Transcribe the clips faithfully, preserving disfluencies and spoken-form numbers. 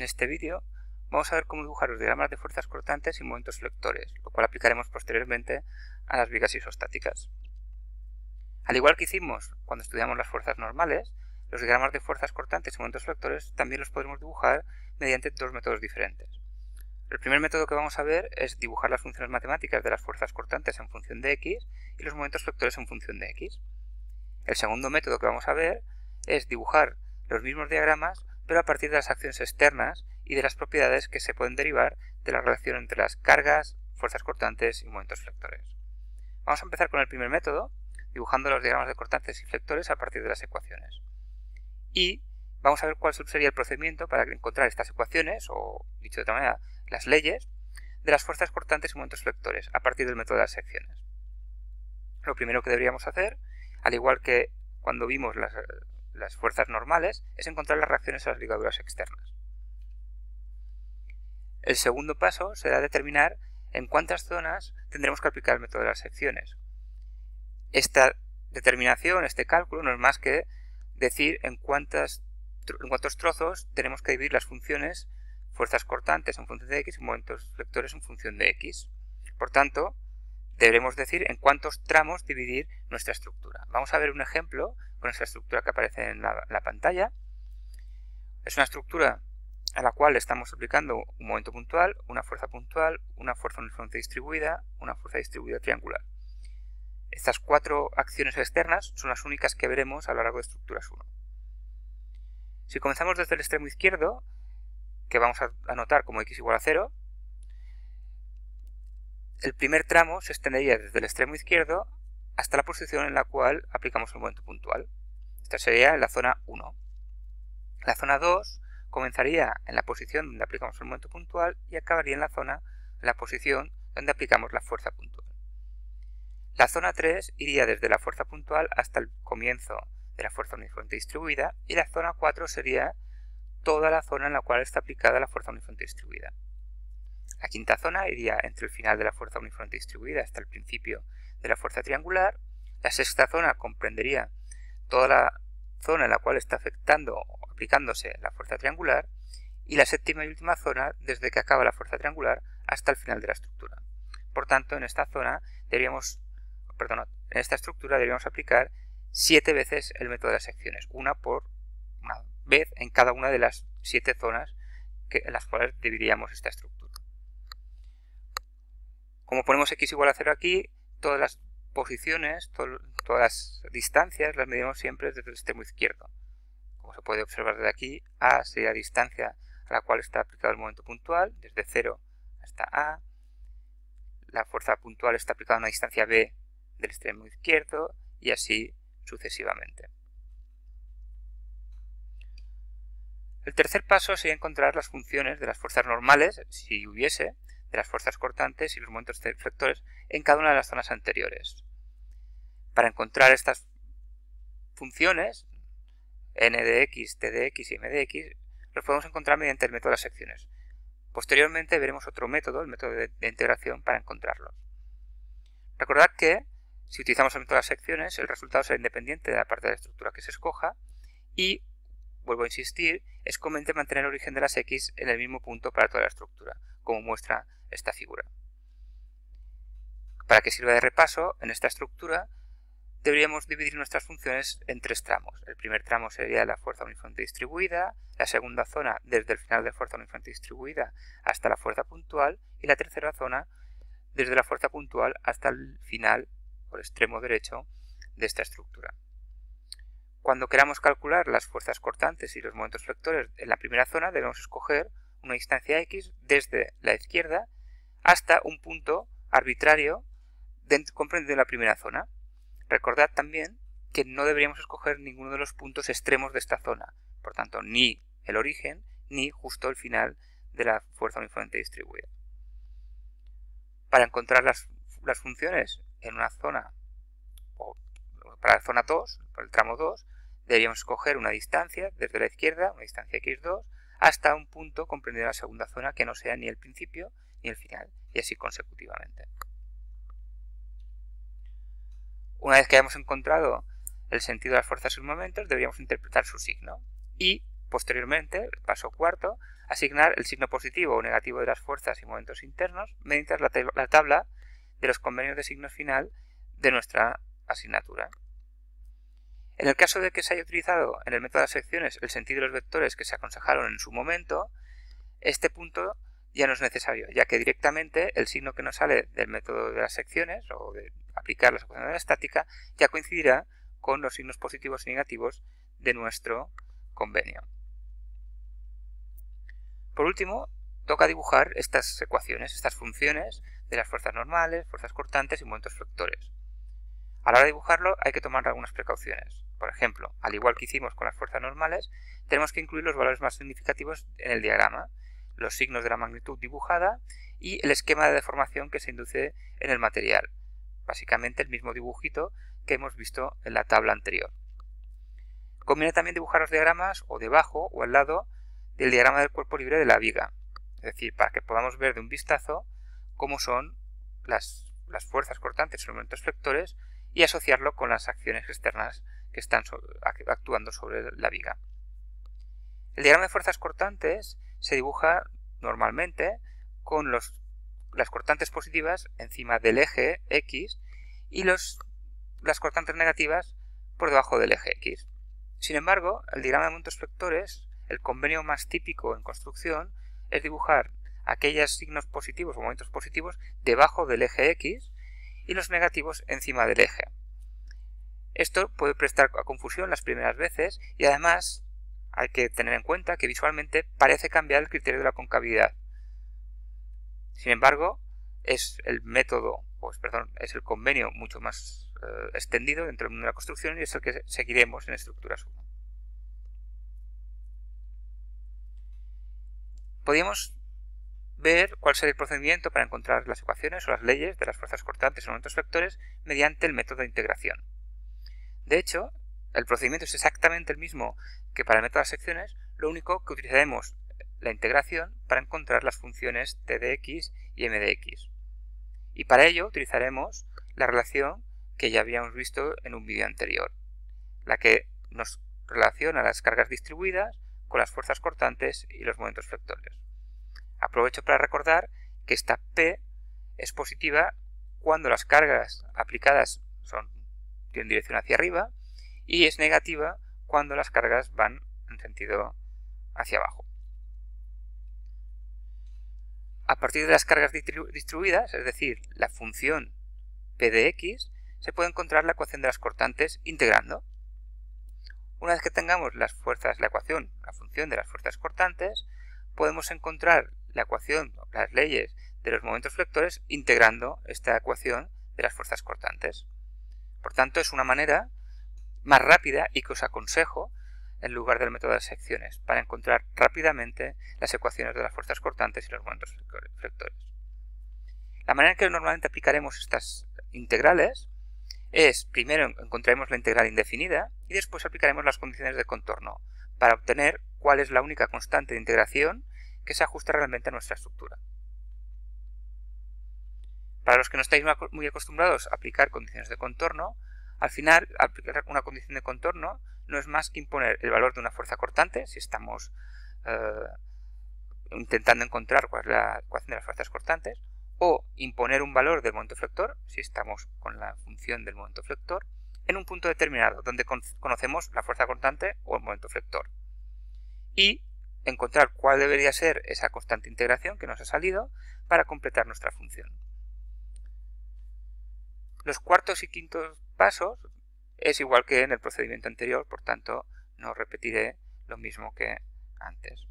En este vídeo vamos a ver cómo dibujar los diagramas de fuerzas cortantes y momentos flectores, lo cual aplicaremos posteriormente a las vigas isostáticas. Al igual que hicimos cuando estudiamos las fuerzas normales, los diagramas de fuerzas cortantes y momentos flectores también los podremos dibujar mediante dos métodos diferentes. El primer método que vamos a ver es dibujar las funciones matemáticas de las fuerzas cortantes en función de x y los momentos flectores en función de x. El segundo método que vamos a ver es dibujar los mismos diagramas, pero a partir de las acciones externas y de las propiedades que se pueden derivar de la relación entre las cargas, fuerzas cortantes y momentos flectores. Vamos a empezar con el primer método, dibujando los diagramas de cortantes y flectores a partir de las ecuaciones. Y vamos a ver cuál sería el procedimiento para encontrar estas ecuaciones, o dicho de otra manera, las leyes de las fuerzas cortantes y momentos flectores a partir del método de las secciones. Lo primero que deberíamos hacer, al igual que cuando vimos las, las fuerzas normales, es encontrar las reacciones a las ligaduras externas. El segundo paso será determinar en cuántas zonas tendremos que aplicar el método de las secciones. Esta determinación, este cálculo, no es más que decir en, cuántas, en cuántos trozos tenemos que dividir las funciones fuerzas cortantes en función de x y momentos flectores en función de x. Por tanto, deberemos decir en cuántos tramos dividir nuestra estructura. Vamos a ver un ejemplo con esta estructura que aparece en la, la pantalla. Es una estructura a la cual estamos aplicando un momento puntual, una fuerza puntual, una fuerza uniformemente distribuida, una fuerza distribuida triangular. Estas cuatro acciones externas son las únicas que veremos a lo largo de estructuras uno. Si comenzamos desde el extremo izquierdo, que vamos a anotar como x igual a cero, el primer tramo se extendería desde el extremo izquierdo hasta la posición en la cual aplicamos el momento puntual. Esta sería en la zona uno. La zona dos comenzaría en la posición donde aplicamos el momento puntual y acabaría en la zona, en la posición donde aplicamos la fuerza puntual. La zona tres iría desde la fuerza puntual hasta el comienzo de la fuerza uniformemente distribuida y la zona cuatro sería toda la zona en la cual está aplicada la fuerza uniformemente distribuida. La quinta zona iría entre el final de la fuerza uniformemente distribuida hasta el principio de la fuerza triangular. La sexta zona comprendería toda la zona en la cual está afectando o aplicándose la fuerza triangular. Y la séptima y última zona desde que acaba la fuerza triangular hasta el final de la estructura. Por tanto, en esta zona deberíamos, perdón, en esta estructura deberíamos aplicar siete veces el método de las secciones, una por una vez en cada una de las siete zonas que, en las cuales dividiríamos esta estructura. Como ponemos x igual a cero aquí, todas las posiciones, to todas las distancias las medimos siempre desde el extremo izquierdo. Como se puede observar desde aquí, A sería la distancia a la cual está aplicado el momento puntual, desde cero hasta A. La fuerza puntual está aplicada a una distancia B del extremo izquierdo y así sucesivamente. El tercer paso sería encontrar las funciones de las fuerzas normales, si hubiese, de las fuerzas cortantes y los momentos flectores en cada una de las zonas anteriores. Para encontrar estas funciones, n de x, t de x y m de x, los podemos encontrar mediante el método de las secciones. Posteriormente veremos otro método, el método de, de integración, para encontrarlos. Recordad que, si utilizamos el método de las secciones, el resultado será independiente de la parte de la estructura que se escoja y, vuelvo a insistir, es conveniente mantener el origen de las x en el mismo punto para toda la estructura, como muestra esta figura. Para que sirva de repaso, en esta estructura deberíamos dividir nuestras funciones en tres tramos. El primer tramo sería la fuerza uniformemente distribuida, la segunda zona desde el final de la fuerza uniformemente distribuida hasta la fuerza puntual y la tercera zona desde la fuerza puntual hasta el final o el extremo derecho de esta estructura. Cuando queramos calcular las fuerzas cortantes y los momentos flectores en la primera zona, debemos escoger una distancia x desde la izquierda hasta un punto arbitrario comprendido en la primera zona. Recordad también que no deberíamos escoger ninguno de los puntos extremos de esta zona, por tanto, ni el origen ni justo el final de la fuerza uniformemente distribuida. Para encontrar las, las funciones en una zona, o para la zona dos, para el tramo dos, deberíamos escoger una distancia desde la izquierda, una distancia equis dos, hasta un punto comprendido en la segunda zona que no sea ni el principio ni el final, y así consecutivamente. Una vez que hayamos encontrado el sentido de las fuerzas y momentos, deberíamos interpretar su signo y, posteriormente, el paso cuarto, asignar el signo positivo o negativo de las fuerzas y momentos internos mediante la, la tabla de los convenios de signo final de nuestra asignatura. En el caso de que se haya utilizado en el método de las secciones el sentido de los vectores que se aconsejaron en su momento, este punto ya no es necesario, ya que directamente el signo que nos sale del método de las secciones o de aplicar las ecuaciones de la estática ya coincidirá con los signos positivos y negativos de nuestro convenio. Por último, toca dibujar estas ecuaciones, estas funciones de las fuerzas normales, fuerzas cortantes y momentos flectores. A la hora de dibujarlo hay que tomar algunas precauciones. Por ejemplo, al igual que hicimos con las fuerzas normales, tenemos que incluir los valores más significativos en el diagrama, los signos de la magnitud dibujada y el esquema de deformación que se induce en el material. Básicamente el mismo dibujito que hemos visto en la tabla anterior. Conviene también dibujar los diagramas o debajo o al lado del diagrama del cuerpo libre de la viga, es decir, para que podamos ver de un vistazo cómo son las, las fuerzas cortantes y los momentos flectores y asociarlo con las acciones externas que están so, actuando sobre la viga. El diagrama de fuerzas cortantes se dibuja normalmente con los, las cortantes positivas encima del eje X y los, las cortantes negativas por debajo del eje X. Sin embargo, el diagrama de momentos flectores, el convenio más típico en construcción, es dibujar aquellos signos positivos o momentos positivos debajo del eje X y los negativos encima del eje. Esto puede prestar a confusión las primeras veces y además hay que tener en cuenta que visualmente parece cambiar el criterio de la concavidad. Sin embargo, es el método, pues, perdón, es el convenio mucho más eh, extendido dentro del mundo de la construcción y es el que seguiremos en Estructuras uno. Podríamos ver cuál sería el procedimiento para encontrar las ecuaciones o las leyes de las fuerzas cortantes y momentos flectores mediante el método de integración. De hecho, el procedimiento es exactamente el mismo que para el método de las secciones, lo único que utilizaremos la integración para encontrar las funciones t de x y m de x. Y para ello utilizaremos la relación que ya habíamos visto en un vídeo anterior, la que nos relaciona las cargas distribuidas con las fuerzas cortantes y los momentos flectores. Aprovecho para recordar que esta P es positiva cuando las cargas aplicadas son, tienen dirección hacia arriba y es negativa cuando las cargas van en sentido hacia abajo. A partir de las cargas distribuidas, es decir, la función P de x, se puede encontrar la ecuación de las cortantes integrando. Una vez que tengamos las fuerzas, la ecuación, la función de las fuerzas cortantes, podemos encontrar la ecuación, las leyes de los momentos flectores integrando esta ecuación de las fuerzas cortantes. Por tanto, es una manera más rápida y que os aconsejo en lugar del método de las secciones, para encontrar rápidamente las ecuaciones de las fuerzas cortantes y los momentos flectores. La manera en que normalmente aplicaremos estas integrales es, primero encontraremos la integral indefinida y después aplicaremos las condiciones de contorno para obtener cuál es la única constante de integración que se ajusta realmente a nuestra estructura. Para los que no estáis muy acostumbrados a aplicar condiciones de contorno, al final aplicar una condición de contorno no es más que imponer el valor de una fuerza cortante, si estamos eh, intentando encontrar cuál es la ecuación de las fuerzas cortantes, o imponer un valor del momento flector, si estamos con la función del momento flector, en un punto determinado, donde conocemos la fuerza cortante o el momento flector. Y encontrar cuál debería ser esa constante integración que nos ha salido para completar nuestra función. Los cuartos y quintos pasos es igual que en el procedimiento anterior, por tanto no repetiré lo mismo que antes.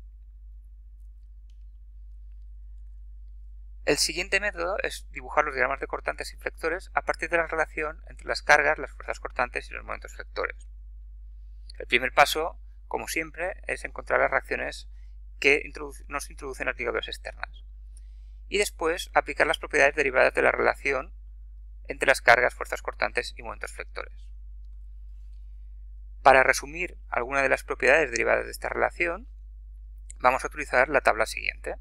El siguiente método es dibujar los diagramas de cortantes y flectores a partir de la relación entre las cargas, las fuerzas cortantes y los momentos flectores. El primer paso, como siempre, es encontrar las reacciones que introdu- nos introducen las ligaduras externas. Y después aplicar las propiedades derivadas de la relación entre las cargas, fuerzas cortantes y momentos flectores. Para resumir algunas de las propiedades derivadas de esta relación, vamos a utilizar la tabla siguiente.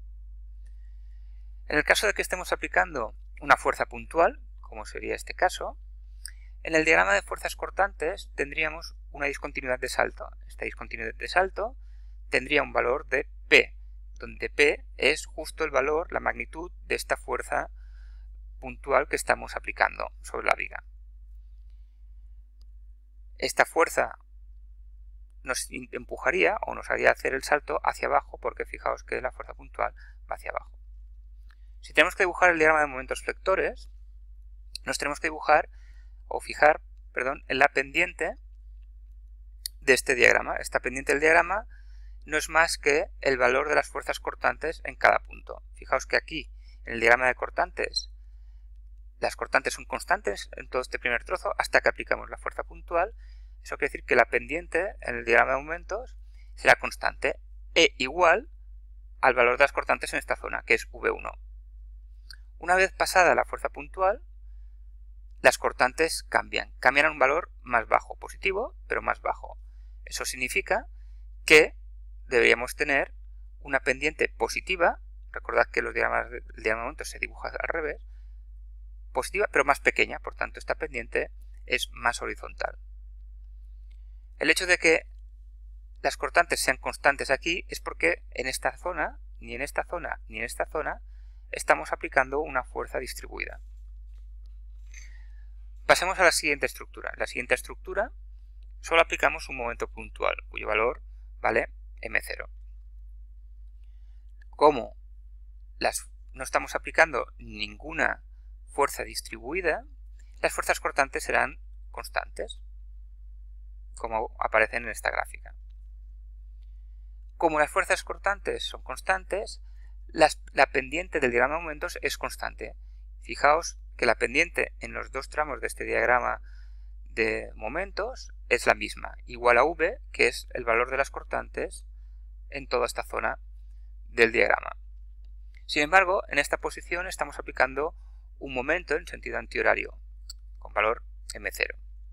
En el caso de que estemos aplicando una fuerza puntual, como sería este caso, en el diagrama de fuerzas cortantes tendríamos una discontinuidad de salto. Esta discontinuidad de salto tendría un valor de P, donde P es justo el valor, la magnitud de esta fuerza puntual que estamos aplicando sobre la viga. Esta fuerza nos empujaría o nos haría hacer el salto hacia abajo, porque fijaos que la fuerza puntual va hacia abajo. Si tenemos que dibujar el diagrama de momentos flectores, nos tenemos que dibujar o fijar, perdón, en la pendiente de este diagrama. Esta pendiente del diagrama no es más que el valor de las fuerzas cortantes en cada punto. Fijaos que aquí, en el diagrama de cortantes, las cortantes son constantes en todo este primer trozo hasta que aplicamos la fuerza puntual. Eso quiere decir que la pendiente en el diagrama de momentos será constante e igual al valor de las cortantes en esta zona, que es V uno. Una vez pasada la fuerza puntual, las cortantes cambian. Cambian a un valor más bajo, positivo, pero más bajo. Eso significa que deberíamos tener una pendiente positiva. Recordad que los diagramas del diagrama de momentos se dibujan al revés. Positiva, pero más pequeña. Por tanto, esta pendiente es más horizontal. El hecho de que las cortantes sean constantes aquí es porque en esta zona, ni en esta zona, ni en esta zona, estamos aplicando una fuerza distribuida. Pasemos a la siguiente estructura. En la siguiente estructura solo aplicamos un momento puntual, cuyo valor vale eme cero. Como las, no estamos aplicando ninguna fuerza distribuida, las fuerzas cortantes serán constantes, como aparecen en esta gráfica. Como las fuerzas cortantes son constantes, las, la pendiente del diagrama de momentos es constante. Fijaos que la pendiente en los dos tramos de este diagrama de momentos es la misma, igual a V, que es el valor de las cortantes en toda esta zona del diagrama. Sin embargo, en esta posición estamos aplicando un momento en sentido antihorario, con valor eme cero.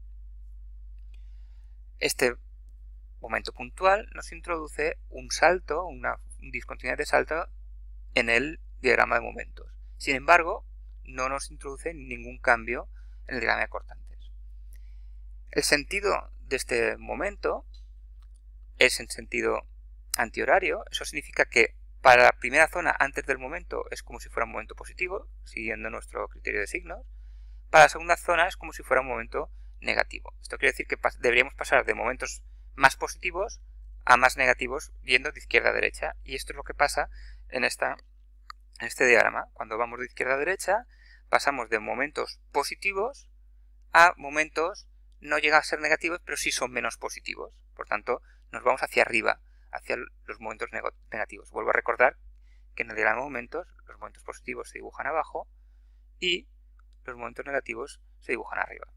Este momento puntual nos introduce un salto, una discontinuidad de salto en el diagrama de momentos. Sin embargo, no nos introduce ningún cambio en el diagrama de cortantes. El sentido de este momento es en sentido antihorario. Eso significa que para la primera zona antes del momento es como si fuera un momento positivo, siguiendo nuestro criterio de signos. Para la segunda zona es como si fuera un momento negativo. Esto quiere decir que pas- deberíamos pasar de momentos más positivos a más negativos yendo de izquierda a derecha. Y esto es lo que pasa en, esta, en este diagrama. Cuando vamos de izquierda a derecha, pasamos de momentos positivos a momentos no llegan a ser negativos, pero sí son menos positivos. Por tanto, nos vamos hacia arriba, hacia los momentos negativos. Vuelvo a recordar que en el diagrama de momentos los momentos positivos se dibujan abajo y los momentos negativos se dibujan arriba.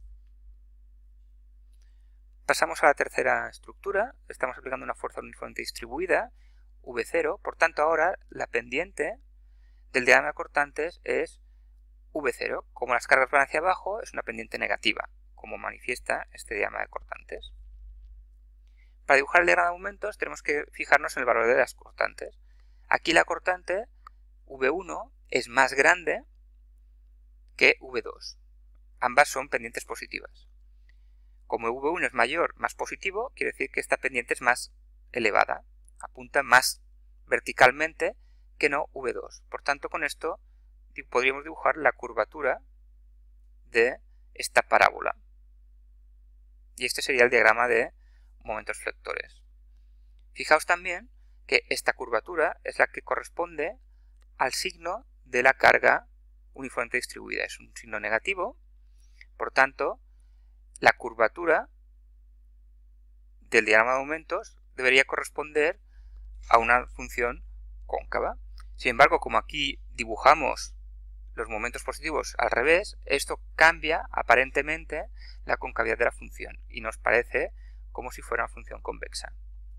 Pasamos a la tercera estructura. Estamos aplicando una fuerza uniformemente distribuida, V cero. Por tanto, ahora la pendiente del diagrama de cortantes es V cero. Como las cargas van hacia abajo, es una pendiente negativa, como manifiesta este diagrama de cortantes. Para dibujar el diagrama de momentos tenemos que fijarnos en el valor de las cortantes. Aquí la cortante V uno es más grande que V dos. Ambas son pendientes positivas. Como V uno es mayor, más positivo, quiere decir que esta pendiente es más elevada, apunta más verticalmente que no V dos. Por tanto, con esto podríamos dibujar la curvatura de esta parábola. Y este sería el diagrama de momentos flectores. Fijaos también que esta curvatura es la que corresponde al signo de la carga uniformemente distribuida. Es un signo negativo, por tanto, la curvatura del diagrama de momentos debería corresponder a una función cóncava. Sin embargo, como aquí dibujamos los momentos positivos al revés, esto cambia aparentemente la concavidad de la función y nos parece como si fuera una función convexa.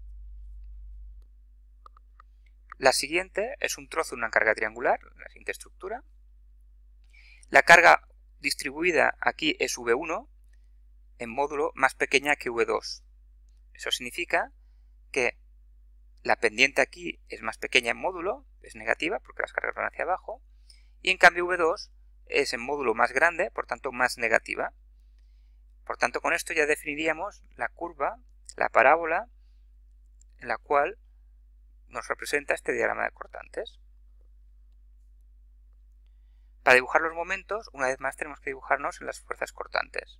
La siguiente es un trozo de una carga triangular, la siguiente estructura. La carga distribuida aquí es V uno en módulo más pequeña que V dos. Eso significa que la pendiente aquí es más pequeña en módulo, es negativa porque las cargas van hacia abajo, y en cambio V dos es en módulo más grande, por tanto más negativa. Por tanto, con esto ya definiríamos la curva, la parábola, en la cual nos representa este diagrama de cortantes. Para dibujar los momentos, una vez más tenemos que dibujarnos en las fuerzas cortantes.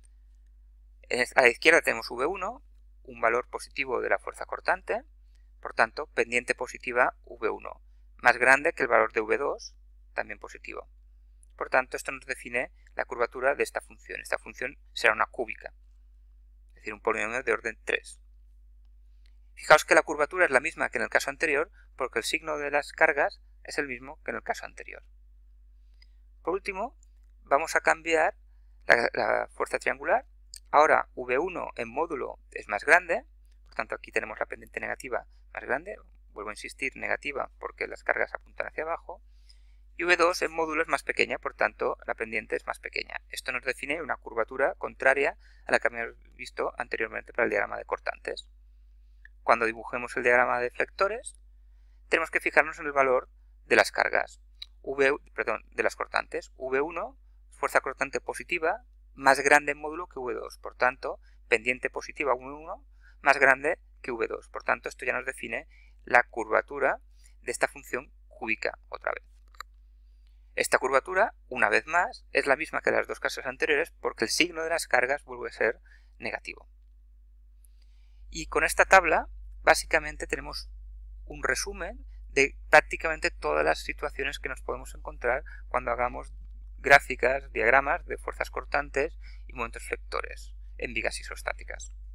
A la izquierda tenemos V uno, un valor positivo de la fuerza cortante, por tanto, pendiente positiva V uno, más grande que el valor de V dos, también positivo. Por tanto, esto nos define la curvatura de esta función. Esta función será una cúbica, es decir, un polinomio de orden tres. Fijaos que la curvatura es la misma que en el caso anterior, porque el signo de las cargas es el mismo que en el caso anterior. Por último, vamos a cambiar la, la fuerza triangular. Ahora V uno en módulo es más grande, por tanto aquí tenemos la pendiente negativa más grande, vuelvo a insistir, negativa porque las cargas apuntan hacia abajo, y V dos en módulo es más pequeña, por tanto la pendiente es más pequeña. Esto nos define una curvatura contraria a la que habíamos visto anteriormente para el diagrama de cortantes. Cuando dibujemos el diagrama de flectores, tenemos que fijarnos en el valor de las cargas, v, perdón, de las cortantes. V uno, fuerza cortante positiva, más grande en módulo que V dos, por tanto, pendiente positiva V uno más grande que V dos. Por tanto, esto ya nos define la curvatura de esta función cúbica otra vez. Esta curvatura, una vez más, es la misma que las dos casos anteriores porque el signo de las cargas vuelve a ser negativo. Y con esta tabla, básicamente tenemos un resumen de prácticamente todas las situaciones que nos podemos encontrar cuando hagamos gráficas, diagramas de fuerzas cortantes y momentos flectores en vigas isostáticas.